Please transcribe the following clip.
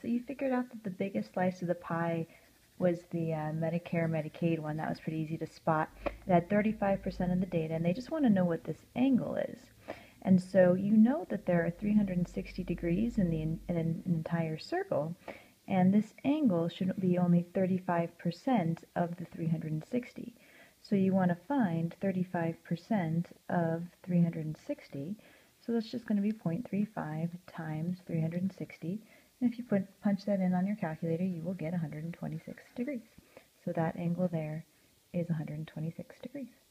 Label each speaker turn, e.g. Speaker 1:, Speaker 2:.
Speaker 1: So you figured out that the biggest slice of the pie was the Medicare, Medicaid one. That was pretty easy to spot. It had 35% of the data, and they just want to know what this angle is. And so you know that there are 360 degrees in an entire circle, and this angle should be only 35% of the 360. So you want to find 35% of 360. So that's just going to be 0.35 times 360. And if you punch that in on your calculator, you will get 126 degrees. So that angle there is 126 degrees.